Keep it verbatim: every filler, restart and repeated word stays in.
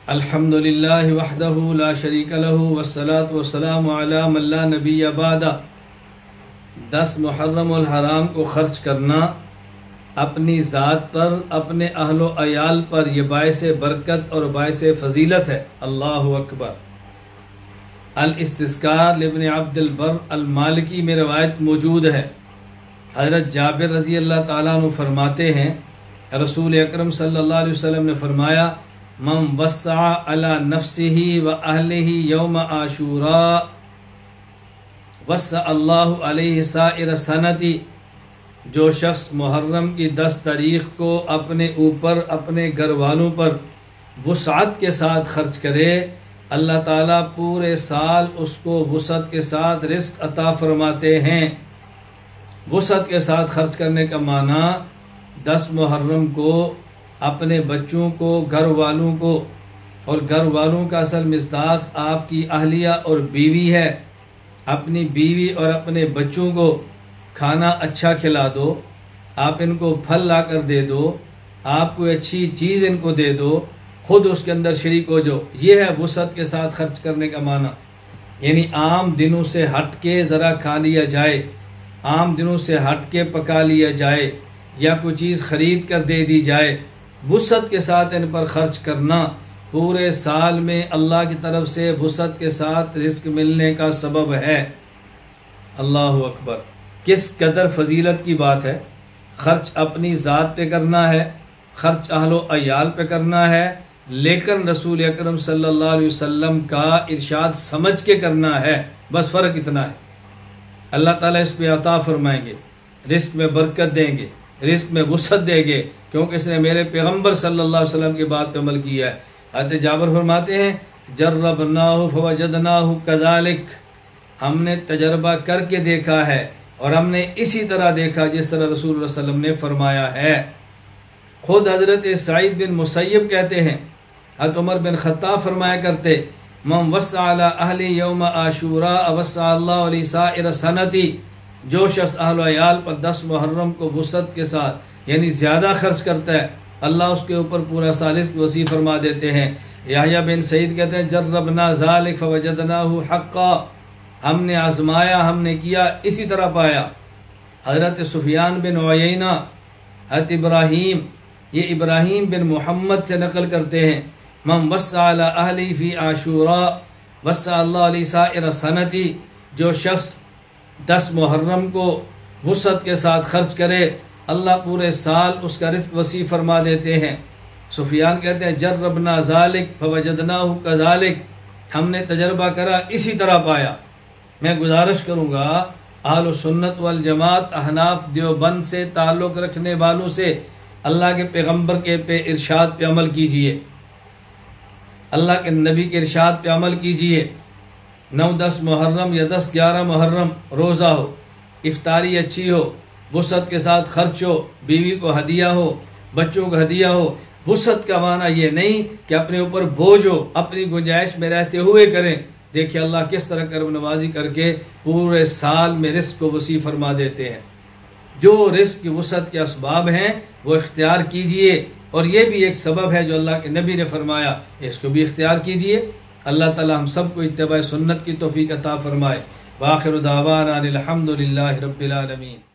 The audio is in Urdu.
الحمدللہ وحدہ لا شریک لہ والصلاة والسلام علی من لا نبی بعدہ۔ دس محرم الحرام کو خرچ کرنا اپنی ذات پر، اپنے اہل و عیال پر یہ باعث برکت اور باعث فضیلت ہے۔ اللہ اکبر۔ الاستذکار لابن عبد البر المالکی میں روایت موجود ہے، حضرت جابر رضی اللہ تعالیٰ عنہ فرماتے ہیں رسول اکرم صلی اللہ علیہ وسلم نے فرمایا من وسع علی نفسہ و اہلہ یوم عاشوراء وسع اللہ علیہ سائر سنتی۔ جو شخص محرم کی دس تاریخ کو اپنے اوپر، اپنے گھر والوں پر وسعت کے ساتھ خرچ کرے، اللہ تعالیٰ پورے سال اس کو وسعت کے ساتھ رزق عطا فرماتے ہیں۔ وسعت کے ساتھ خرچ کرنے کا معنی دس محرم کو اپنے بچوں کو، گھر والوں کو، اور گھر والوں کا اصل مصداق آپ کی اہلیہ اور بیوی ہے، اپنی بیوی اور اپنے بچوں کو کھانا اچھا کھلا دو، آپ ان کو پھل لا کر دے دو، آپ کوئی اچھی چیز ان کو دے دو، خود اس کے اندر شریک ہو جو، یہ ہے وسعت کے ساتھ خرچ کرنے کا معنی۔ یعنی عام دنوں سے ہٹ کے ذرا کھا لیا جائے، عام دنوں سے ہٹ کے پکا لیا جائے، یا کوئی چیز خرید کر دے دی جائے۔ وسعت کے ساتھ ان پر خرچ کرنا پورے سال میں اللہ کی طرف سے وسعت کے ساتھ رزق ملنے کا سبب ہے۔ اللہ اکبر۔ کس قدر فضیلت کی بات ہے۔ خرچ اپنی ذات پہ کرنا ہے، خرچ اہل و عیال پہ کرنا ہے، لیکن رسول اکرم صلی اللہ علیہ وسلم کا ارشاد سمجھ کے کرنا ہے، بس فرق اتنا ہے۔ اللہ تعالیٰ اس پہ عطا فرمائیں گے، رزق میں برکت دیں گے، رزق میں وسعت دیں گے، کیونکہ اس نے میرے پیغمبر صلی اللہ علیہ وسلم کی بات پہ عمل کیا ہے۔ حضرت جابر فرماتے ہیں جربناہ فوجدناہ کذالک، ہم نے تجربہ کر کے دیکھا ہے اور ہم نے اسی طرح دیکھا جس طرح رسول اللہ صلی اللہ علیہ وسلم نے فرمایا ہے۔ خود حضرت سعید بن مسیب کہتے ہیں حضرت عمر بن خطاب فرمایا کرتے من وسع علی اہل یوم عاشوراء وسع اللہ علی سائر سنتی۔ جو شخص اہل و عیال پر دس محرم کو وسعت کے ساتھ یعنی زیادہ خرچ کرتا ہے، اللہ اس کے اوپر پورا سال رزق وسیع فرما دیتے ہیں۔ یحییٰ بن سعید کہتے ہیں جربنا ذلک فوجدناہ حقا، ہم نے آزمایا، ہم نے کیا، اسی طرح پایا۔ حضرت سفیان بن عیینہ، حضرت ابراہیم، یہ ابراہیم بن محمد سے نقل کرتے ہیں من وسع علی اہلی فی عاشوراء وسع اللہ علی سائر سنتی۔ جو شخص دس محرم کو وسعت کے ساتھ خرچ کرے، اللہ پورے سال اس کا رزق وسیع فرما دیتے ہیں۔ سفیان کہتے ہیں جربنا ذالک فوجدناہ کذالک، ہم نے تجربہ کرا، اسی طرح پایا۔ میں گزارش کروں گا اہل سنت والجماعت احناف دیوبند سے تعلق رکھنے والوں سے اللہ کے پیغمبر کے پہ ارشاد پہ عمل کیجئے، اللہ کے نبی کے ارشاد پہ عمل کیجئے۔ نو دس محرم یا دس گیارہ محرم روزہ ہو، افطاری اچھی ہو، وسعت کے ساتھ خرچ ہو، بیوی کو ہدیہ ہو، بچوں کو ہدیہ ہو۔ وسعت کا معنی یہ نہیں کہ اپنے اوپر بوجھ ہو، اپنی گنجائش میں رہتے ہوئے کریں۔ دیکھیں اللہ کس طرح کرم نوازی کر کے پورے سال میں رزق کو وسیع فرما دیتے ہیں۔ جو رزق کی وسعت کے اسباب ہیں وہ اختیار کیجئے، اور یہ بھی ایک سبب ہے جو اللہ کے نبی نے فرمایا، اس کو بھی اختیار کیجئے۔ اللہ تعالی ہم سب کو اتباع سنت کی توفیق عطا فرمائے۔ وآخر دعوانا الحمد للہ رب العالمین۔